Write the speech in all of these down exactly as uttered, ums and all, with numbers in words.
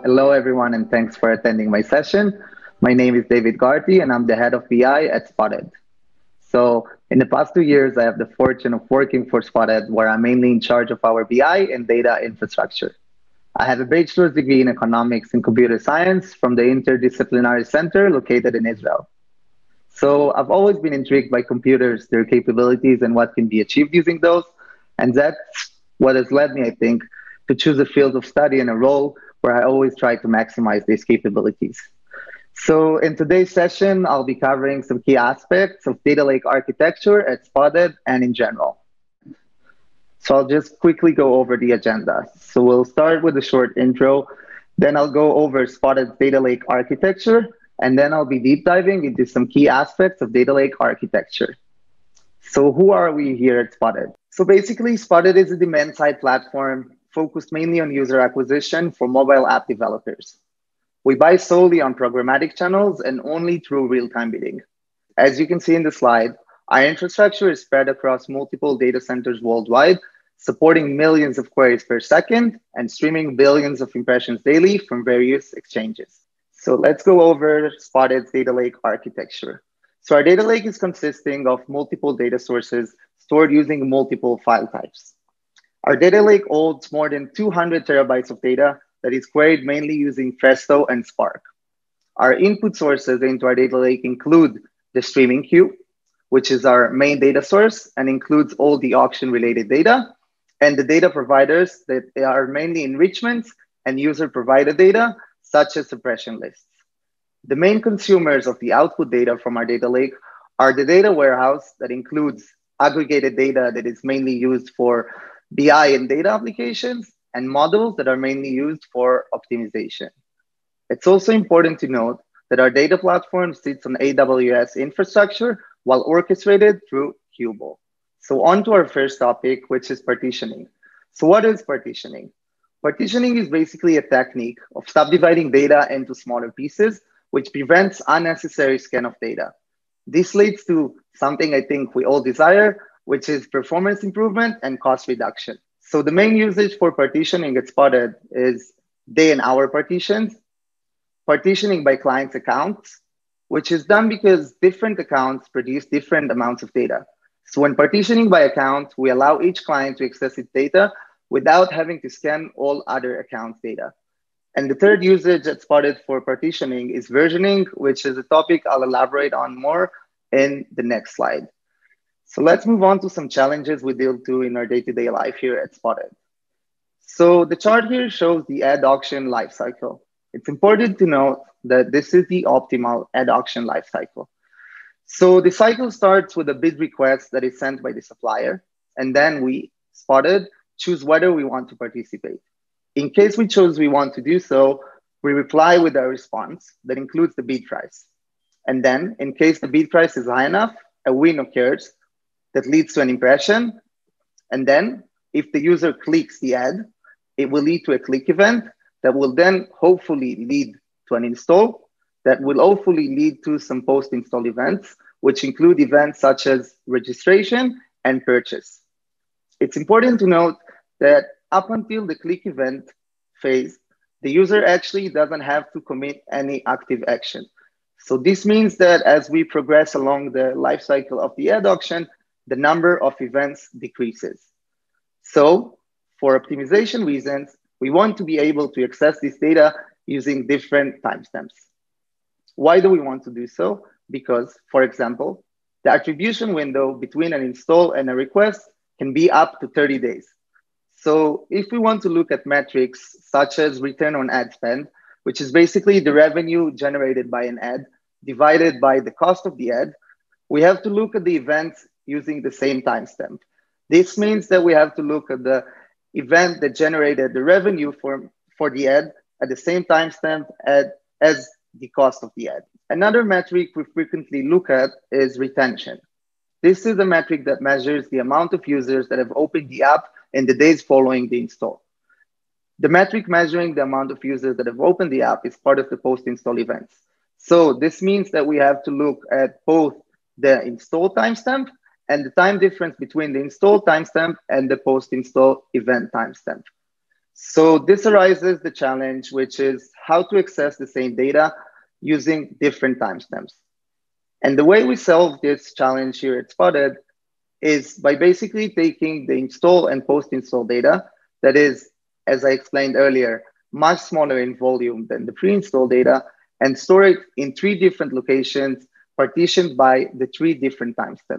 Hello, everyone, and thanks for attending my session. My name is David Garty, and I'm the head of B I at Spotted. So, in the past two years, I have the fortune of working for Spotted, where I'm mainly in charge of our B I and data infrastructure. I have a bachelor's degree in economics and computer science from the Interdisciplinary Center located in Israel. So, I've always been intrigued by computers, their capabilities, and what can be achieved using those. And that's what has led me, I think, to choose a field of study and a role where I always try to maximize these capabilities. So in today's session, I'll be covering some key aspects of data lake architecture at Spotted and in general. So I'll just quickly go over the agenda. So we'll start with a short intro, then I'll go over Spotted's data lake architecture, and then I'll be deep diving into some key aspects of data lake architecture. So who are we here at Spotted? So basically, Spotted is a demand-side platform focused mainly on user acquisition for mobile app developers. We buy solely on programmatic channels and only through real-time bidding. As you can see in the slide, our infrastructure is spread across multiple data centers worldwide, supporting millions of queries per second and streaming billions of impressions daily from various exchanges. So let's go over Spotted's data lake architecture. So our data lake is consisting of multiple data sources stored using multiple file types. Our data lake holds more than two hundred terabytes of data that is queried mainly using Presto and Spark. Our input sources into our data lake include the streaming queue, which is our main data source and includes all the auction-related data, and the data providers that are mainly enrichments and user-provided data, such as suppression lists. The main consumers of the output data from our data lake are the data warehouse that includes aggregated data that is mainly used for B I and data applications, and models that are mainly used for optimization. It's also important to note that our data platform sits on A W S infrastructure while orchestrated through Qubole. So on to our first topic, which is partitioning. So what is partitioning? Partitioning is basically a technique of subdividing data into smaller pieces, which prevents unnecessary scan of data. This leads to something I think we all desire, which is performance improvement and cost reduction. So the main usage for partitioning at Spotted is day and hour partitions, partitioning by clients' accounts, which is done because different accounts produce different amounts of data. So when partitioning by account, we allow each client to access its data without having to scan all other accounts' data. And the third usage at Spotted for partitioning is versioning, which is a topic I'll elaborate on more in the next slide. So let's move on to some challenges we deal to in our day-to-day life here at Spotted. So the chart here shows the ad auction lifecycle. It's important to note that this is the optimal ad auction lifecycle. So the cycle starts with a bid request that is sent by the supplier, and then we, Spotted, choose whether we want to participate. In case we chose we want to do so, we reply with a response that includes the bid price. And then, in case the bid price is high enough, a win occurs that leads to an impression. And then if the user clicks the ad, it will lead to a click event that will then hopefully lead to an install that will hopefully lead to some post-install events, which include events such as registration and purchase. It's important to note that up until the click event phase, the user actually doesn't have to commit any active action. So this means that as we progress along the life cycle of the ad auction, the number of events decreases. So for optimization reasons, we want to be able to access this data using different timestamps. Why do we want to do so? Because, for example, the attribution window between an install and a request can be up to thirty days. So if we want to look at metrics such as return on ad spend, which is basically the revenue generated by an ad divided by the cost of the ad, we have to look at the events using the same timestamp. This means that we have to look at the event that generated the revenue for, for the ad at the same timestamp as the cost of the ad. Another metric we frequently look at is retention. This is a metric that measures the amount of users that have opened the app in the days following the install. The metric measuring the amount of users that have opened the app is part of the post-install events. So this means that we have to look at both the install timestamp and the time difference between the install timestamp and the post-install event timestamp. So this arises the challenge, which is how to access the same data using different timestamps. And the way we solve this challenge here at Spotted is by basically taking the install and post-install data that is, as I explained earlier, much smaller in volume than the pre-install data and store it in three different locations partitioned by the three different timestamps.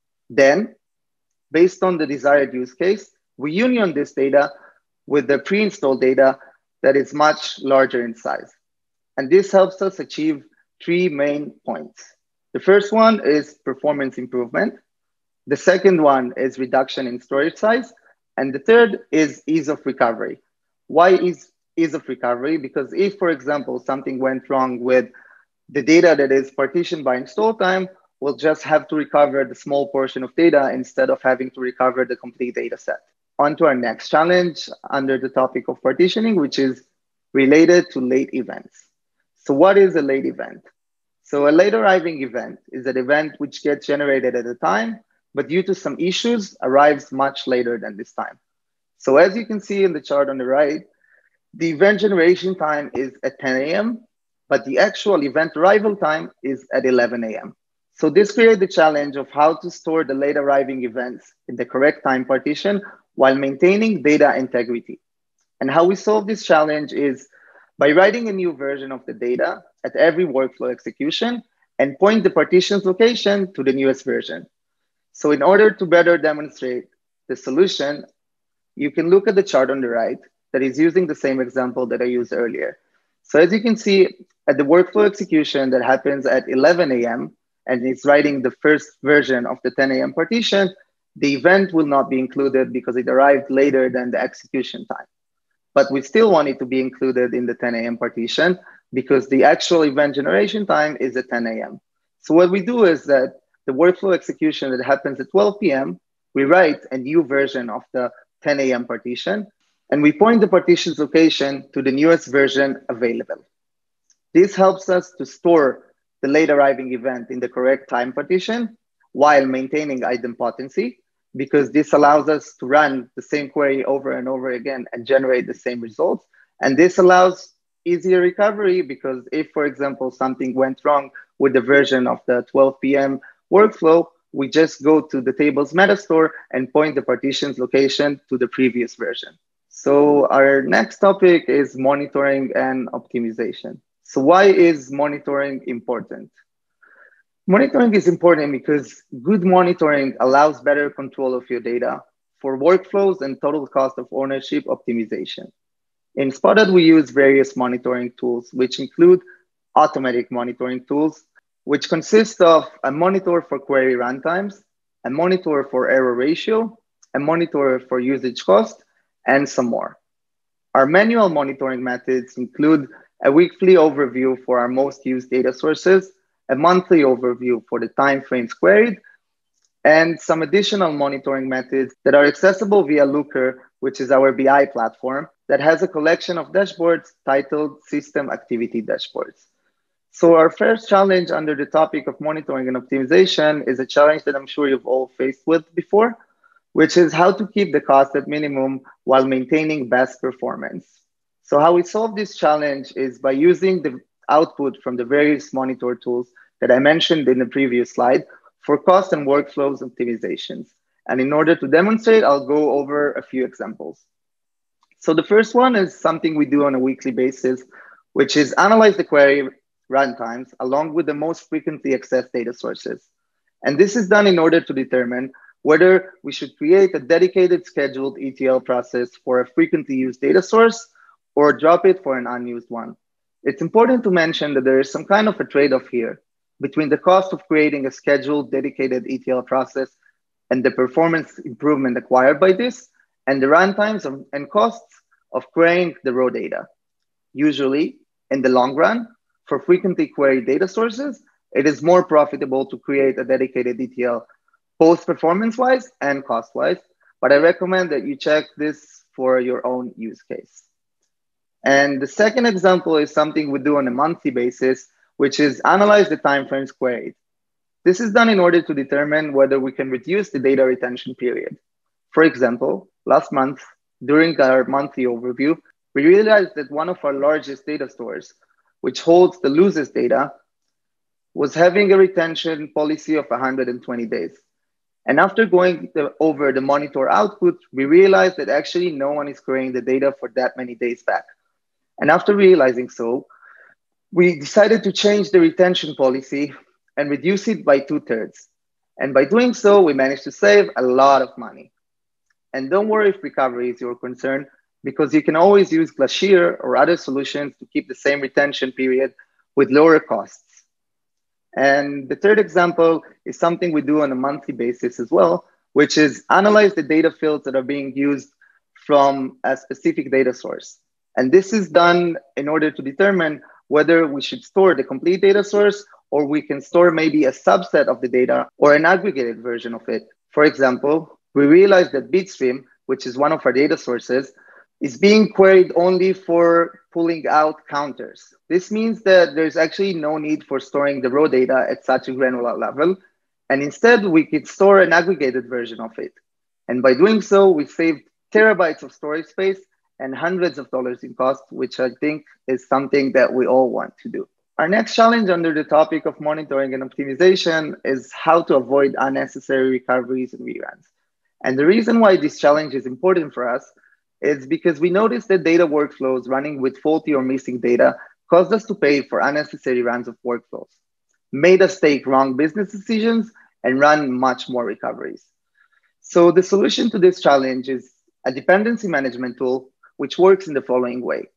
Then, based on the desired use case, we union this data with the pre-installed data that is much larger in size. And this helps us achieve three main points. The first one is performance improvement. The second one is reduction in storage size. And the third is ease of recovery. Why is ease of recovery? Because if, for example, something went wrong with the data that is partitioned by install time, we'll just have to recover the small portion of data instead of having to recover the complete data set. On to our next challenge under the topic of partitioning, which is related to late events. So what is a late event? So a late arriving event is an event which gets generated at a time, but due to some issues, arrives much later than this time. So as you can see in the chart on the right, the event generation time is at ten A M, but the actual event arrival time is at eleven A M. So this creates the challenge of how to store the late arriving events in the correct time partition while maintaining data integrity. And how we solve this challenge is by writing a new version of the data at every workflow execution and point the partition's location to the newest version. So in order to better demonstrate the solution, you can look at the chart on the right that is using the same example that I used earlier. So as you can see, at the workflow execution that happens at eleven A M and it's writing the first version of the ten A M partition, the event will not be included because it arrived later than the execution time. But we still want it to be included in the ten A M partition because the actual event generation time is at ten A M. So what we do is that the workflow execution that happens at twelve P M, we write a new version of the ten A M partition, and we point the partition's location to the newest version available. This helps us to store the late arriving event in the correct time partition while maintaining idempotency, because this allows us to run the same query over and over again and generate the same results. And this allows easier recovery because if, for example, something went wrong with the version of the twelve P M workflow, we just go to the table's metastore and point the partition's location to the previous version. So our next topic is monitoring and optimization. So why is monitoring important? Monitoring is important because good monitoring allows better control of your data for workflows and total cost of ownership optimization. In Spotted, we use various monitoring tools, which include automatic monitoring tools, which consist of a monitor for query runtimes, a monitor for error ratio, a monitor for usage cost, and some more. Our manual monitoring methods include a weekly overview for our most used data sources, a monthly overview for the time frames queried, and some additional monitoring methods that are accessible via Looker, which is our B I platform that has a collection of dashboards titled System Activity Dashboards. So our first challenge under the topic of monitoring and optimization is a challenge that I'm sure you've all faced with before, which is how to keep the cost at minimum while maintaining best performance. So how we solve this challenge is by using the output from the various monitor tools that I mentioned in the previous slide for cost and workflows optimizations. And in order to demonstrate, I'll go over a few examples. So the first one is something we do on a weekly basis, which is analyze the query runtimes along with the most frequently accessed data sources. And this is done in order to determine whether we should create a dedicated scheduled E T L process for a frequently used data source or drop it for an unused one. It's important to mention that there is some kind of a trade-off here between the cost of creating a scheduled dedicated E T L process and the performance improvement acquired by this, and the runtimes of, and costs of querying the raw data. Usually, in the long run, for frequently queried data sources, it is more profitable to create a dedicated E T L, both performance-wise and cost-wise, but I recommend that you check this for your own use case. And the second example is something we do on a monthly basis, which is analyze the timeframes queried. This is done in order to determine whether we can reduce the data retention period. For example, last month, During our monthly overview, we realized that one of our largest data stores, which holds the loosest data, was having a retention policy of one hundred twenty days. And after going the, over the monitor output, we realized that actually no one is querying the data for that many days back. And after realizing so, we decided to change the retention policy and reduce it by two thirds. And by doing so, we managed to save a lot of money. And don't worry if recovery is your concern, because you can always use Glacier or other solutions to keep the same retention period with lower costs. And the third example is something we do on a monthly basis as well, which is analyze the data fields that are being used from a specific data source. And this is done in order to determine whether we should store the complete data source or we can store maybe a subset of the data or an aggregated version of it. For example, we realized that Bitstream, which is one of our data sources, is being queried only for pulling out counters. This means that there's actually no need for storing the raw data at such a granular level. And instead, we could store an aggregated version of it. And by doing so, we saved terabytes of storage space and hundreds of dollars in cost, which I think is something that we all want to do. Our next challenge under the topic of monitoring and optimization is how to avoid unnecessary recoveries and reruns. And the reason why this challenge is important for us is because we noticed that data workflows running with faulty or missing data caused us to pay for unnecessary runs of workflows, made us take wrong business decisions, and run much more recoveries. So the solution to this challenge is a dependency management tool, which works in the following way.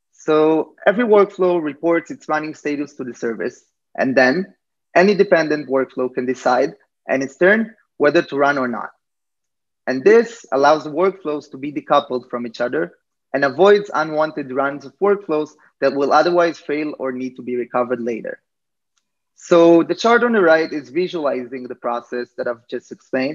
So every workflow reports its running status to the service, and then any dependent workflow can decide, in its turn, whether to run or not. And this allows the workflows to be decoupled from each other and avoids unwanted runs of workflows that will otherwise fail or need to be recovered later. So the chart on the right is visualizing the process that I've just explained.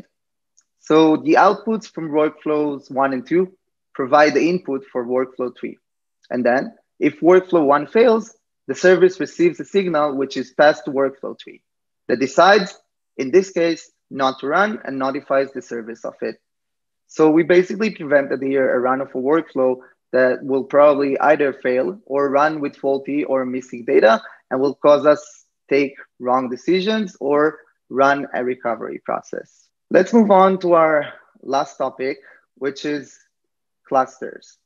So the outputs from workflows one and two provide the input for workflow three. And then if workflow one fails, the service receives a signal which is passed to workflow three that decides, in this case, not to run and notifies the service of it. So we basically prevented here a run of a workflow that will probably either fail or run with faulty or missing data and will cause us take wrong decisions or run a recovery process. Let's move on to our last topic, which is clusters.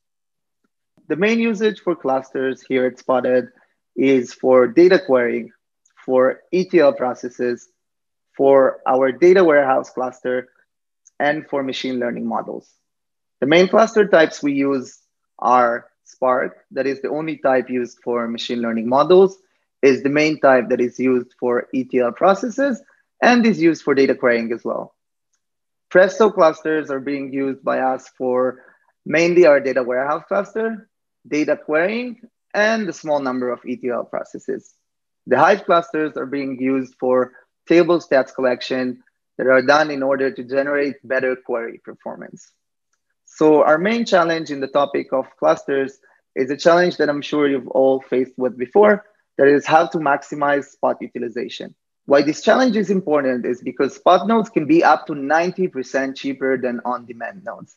The main usage for clusters here at Spotted is for data querying, for E T L processes, for our data warehouse cluster, and for machine learning models. The main cluster types we use are Spark, that is the only type used for machine learning models, is the main type that is used for E T L processes, and is used for data querying as well. Presto clusters are being used by us for mainly our data warehouse cluster, data querying, and a small number of E T L processes. The Hive clusters are being used for table stats collection that are done in order to generate better query performance. So our main challenge in the topic of clusters is a challenge that I'm sure you've all faced with before, that is how to maximize Spot utilization. Why this challenge is important is because Spot nodes can be up to ninety percent cheaper than on-demand nodes.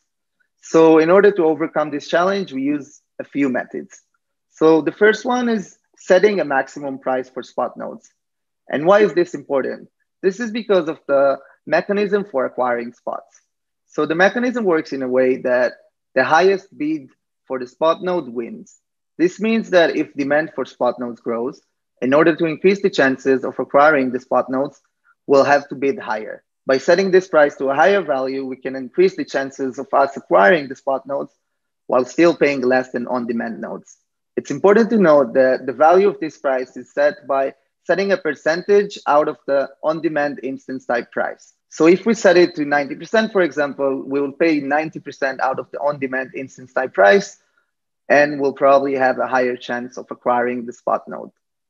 So in order to overcome this challenge, we use a few methods. So the first one is setting a maximum price for Spot nodes. And why is this important? This is because of the mechanism for acquiring spots. So the mechanism works in a way that the highest bid for the Spot node wins. This means that if demand for Spot nodes grows, in order to increase the chances of acquiring the Spot nodes, we'll have to bid higher. By setting this price to a higher value, we can increase the chances of us acquiring the Spot nodes while still paying less than on-demand nodes. It's important to note that the value of this price is set by setting a percentage out of the on-demand instance type price. So if we set it to ninety percent, for example, we will pay ninety percent out of the on-demand instance type price, and we'll probably have a higher chance of acquiring the Spot node.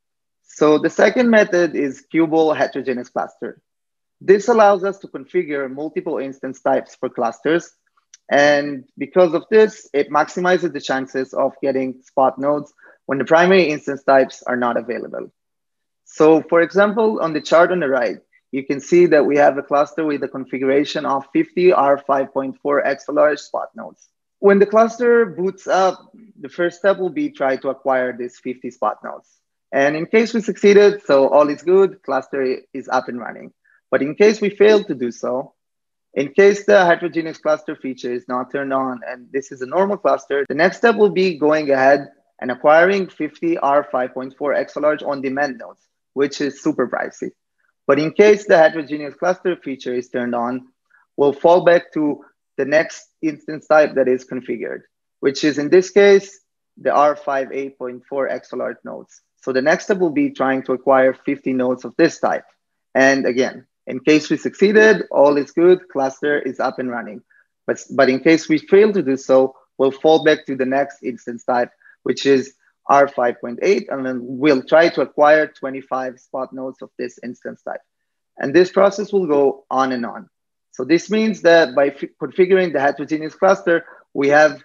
So the second method is Kubel heterogeneous cluster. This allows us to configure multiple instance types for clusters. And because of this, it maximizes the chances of getting Spot nodes when the primary instance types are not available. So for example, on the chart on the right, you can see that we have a cluster with a configuration of fifty R five point four extra large Spot nodes. When the cluster boots up, the first step will be try to acquire these fifty spot nodes. And in case we succeeded, so all is good, cluster is up and running. But in case we failed to do so, in case the heterogeneous cluster feature is not turned on and this is a normal cluster, the next step will be going ahead and acquiring fifty R five point four exalarge on-demand nodes, which is super pricey. But in case the heterogeneous cluster feature is turned on, we'll fall back to the next instance type that is configured, which is in this case, the R five eight point four exalarge nodes. So the next step will be trying to acquire fifty nodes of this type. And again, in case we succeeded, all is good, cluster is up and running. But, but in case we fail to do so, we'll fall back to the next instance type, which is R five point eight, and then we'll try to acquire twenty-five spot nodes of this instance type. And this process will go on and on. So this means that by configuring the heterogeneous cluster, we have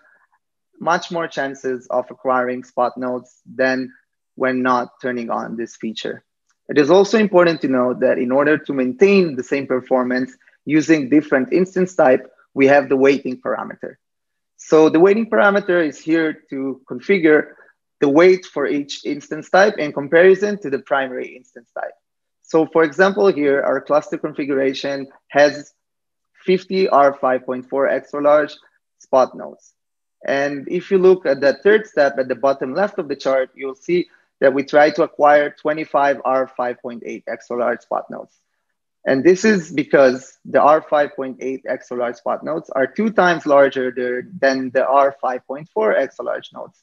much more chances of acquiring spot nodes than when not turning on this feature. It is also important to note that in order to maintain the same performance using different instance type, we have the weighting parameter. So the weighting parameter is here to configure the weight for each instance type in comparison to the primary instance type. So for example, here, our cluster configuration has fifty R five point four extra large spot nodes. And if you look at the third step at the bottom left of the chart, you'll see that we try to acquire twenty-five R five point eight extra large spot nodes. And this is because the R five point eight extra large spot nodes are two times larger than the R five point four extra large nodes.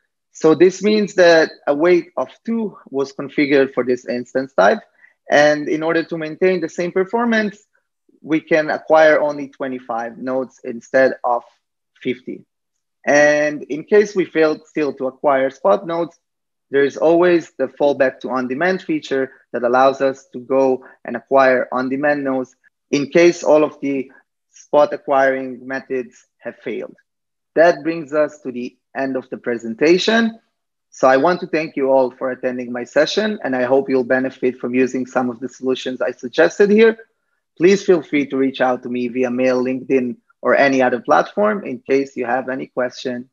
So this means that a weight of two was configured for this instance type. And in order to maintain the same performance, we can acquire only twenty-five nodes instead of fifty. And in case we failed still to acquire spot nodes, there is always the fallback to on-demand feature that allows us to go and acquire on-demand nodes in case all of the spot acquiring methods have failed. That brings us to the end of the presentation. So I want to thank you all for attending my session, and I hope you'll benefit from using some of the solutions I suggested here. Please feel free to reach out to me via mail, LinkedIn, or any other platform in case you have any question.